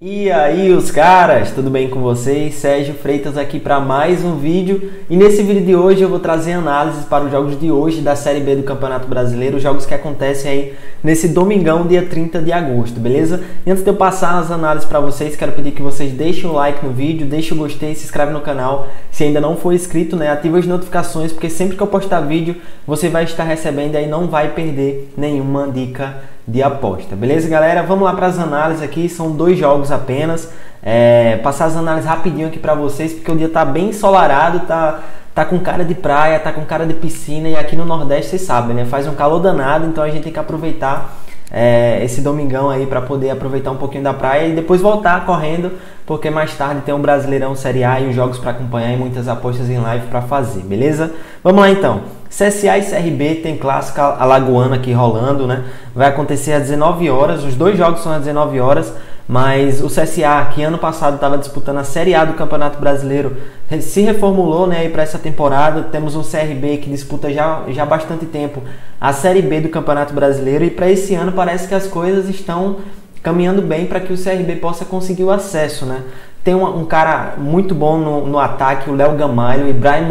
E aí os caras, tudo bem com vocês? Sérgio Freitas aqui para mais um vídeo. E nesse vídeo de hoje eu vou trazer análises para os jogos de hoje da Série B do Campeonato Brasileiro, os jogos que acontecem aí nesse domingão, dia 30 de agosto, beleza? E antes de eu passar as análises para vocês, quero pedir que vocês deixem o like no vídeo, deixem o gostei, se inscreve no canal. Se ainda não for inscrito, né, ativa as notificações, porque sempre que eu postar vídeo, você vai estar recebendo e aí não vai perder nenhuma dica de aposta, beleza, galera? Vamos lá para as análises aqui, são dois jogos apenas. Passar as análises rapidinho aqui para vocês, porque o dia tá bem ensolarado, tá com cara de praia, tá com cara de piscina, e aqui no Nordeste vocês sabem, né? Faz um calor danado, então a gente tem que aproveitar esse domingão aí para poder aproveitar um pouquinho da praia e depois voltar correndo, porque mais tarde tem um Brasileirão Série A e os jogos para acompanhar e muitas apostas em live para fazer, beleza? Vamos lá então. CSA e CRB tem clássico alagoano aqui rolando, né? Vai acontecer às 19 horas, os dois jogos são às 19 horas, mas o CSA, que ano passado estava disputando a Série A do Campeonato Brasileiro, se reformulou, né, para essa temporada. Temos um CRB que disputa já há bastante tempo a Série B do Campeonato Brasileiro, e para esse ano parece que as coisas estão caminhando bem para que o CRB possa conseguir o acesso, né? Tem um cara muito bom no ataque, o Léo Gamalho,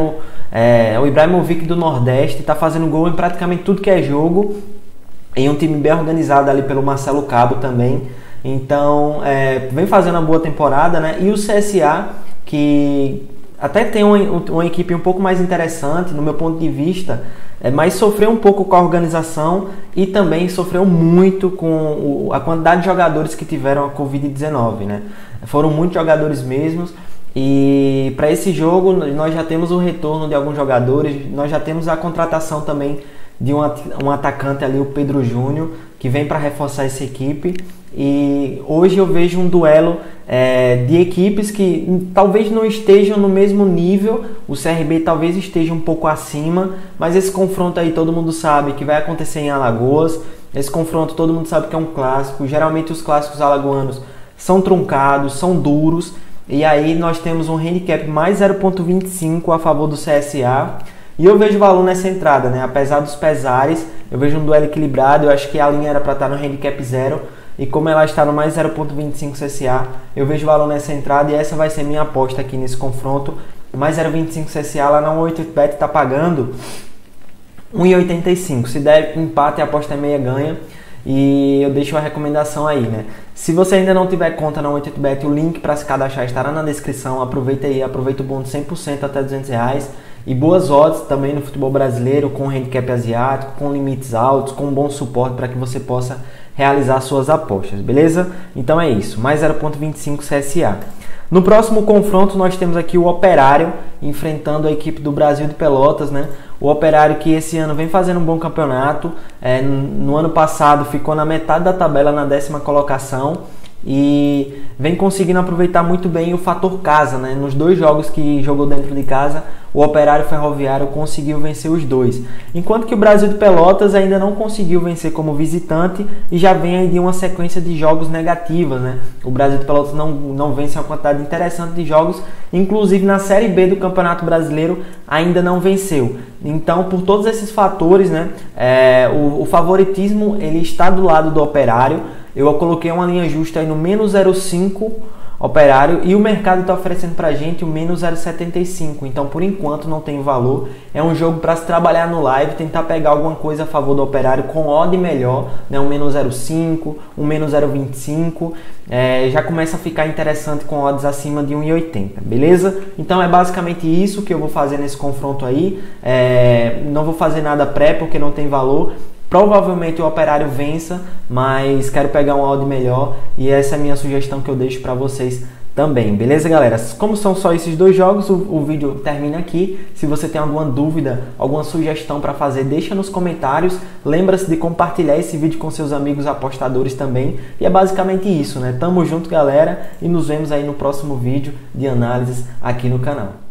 o Ibrahimovic do Nordeste, está fazendo gol em praticamente tudo que é jogo, em um time bem organizado ali pelo Marcelo Cabo também. Então, vem fazendo uma boa temporada, né? E o CSA, que até tem uma equipe um pouco mais interessante, no meu ponto de vista, mas sofreu um pouco com a organização e também sofreu muito com a quantidade de jogadores que tiveram a Covid-19, né? Foram muitos jogadores mesmos. E para esse jogo nós já temos o retorno de alguns jogadores, nós já temos a contratação também de um atacante ali, o Pedro Júnior, que vem para reforçar essa equipe. E hoje eu vejo um duelo de equipes que talvez não estejam no mesmo nível. O CRB talvez esteja um pouco acima, mas esse confronto aí todo mundo sabe que vai acontecer em Alagoas. Esse confronto todo mundo sabe que é um clássico. Geralmente os clássicos alagoanos são truncados, são duros. E aí nós temos um handicap mais 0,25 a favor do CSA. E eu vejo valor nessa entrada, né? Apesar dos pesares, eu vejo um duelo equilibrado. Eu acho que a linha era para estar no handicap 0. E como ela está no mais 0,25 CSA, eu vejo valor nessa entrada. E essa vai ser minha aposta aqui nesse confronto. Mais 0,25 CSA lá na 188bet está pagando 1,85. Se der empate, a aposta é meia ganha. E eu deixo a recomendação aí, né? Se você ainda não tiver conta na 188bet, o link para se cadastrar estará na descrição. Aproveita aí, aproveita o bônus 100% até R$200. E boas odds também no futebol brasileiro, com handicap asiático, com limites altos, com bom suporte para que você possa realizar suas apostas, beleza? Então é isso, mais 0,25 CSA. No próximo confronto nós temos aqui o Operário enfrentando a equipe do Brasil de Pelotas, né? O Operário que esse ano vem fazendo um bom campeonato, no ano passado ficou na metade da tabela, na 10ª colocação, e vem conseguindo aproveitar muito bem o fator casa, né? Nos dois jogos que jogou dentro de casa, o Operário Ferroviário conseguiu vencer os dois, enquanto que o Brasil de Pelotas ainda não conseguiu vencer como visitante e já vem aí de uma sequência de jogos negativas, né? O Brasil de Pelotas não vence uma quantidade interessante de jogos, inclusive na Série B do Campeonato Brasileiro ainda não venceu. Então, por todos esses fatores, né, o favoritismo ele está do lado do Operário. Eu coloquei uma linha justa aí no menos 0,5 Operário, e o mercado está oferecendo para a gente o menos 0,75. Então, por enquanto, não tem valor. É um jogo para se trabalhar no live, tentar pegar alguma coisa a favor do Operário com odd melhor, né? Um menos 0,5, um menos 0,25. Já começa a ficar interessante com odds acima de 1,80, beleza? Então, é basicamente isso que eu vou fazer nesse confronto aí. Não vou fazer nada pré, porque não tem valor. Provavelmente o Operário vença, mas quero pegar um odd melhor, e essa é a minha sugestão que eu deixo para vocês também, beleza, galera? Como são só esses dois jogos, o vídeo termina aqui. Se você tem alguma dúvida, alguma sugestão para fazer, deixa nos comentários. Lembra-se de compartilhar esse vídeo com seus amigos apostadores também. E é basicamente isso, né? Tamo junto, galera, e nos vemos aí no próximo vídeo de análises aqui no canal.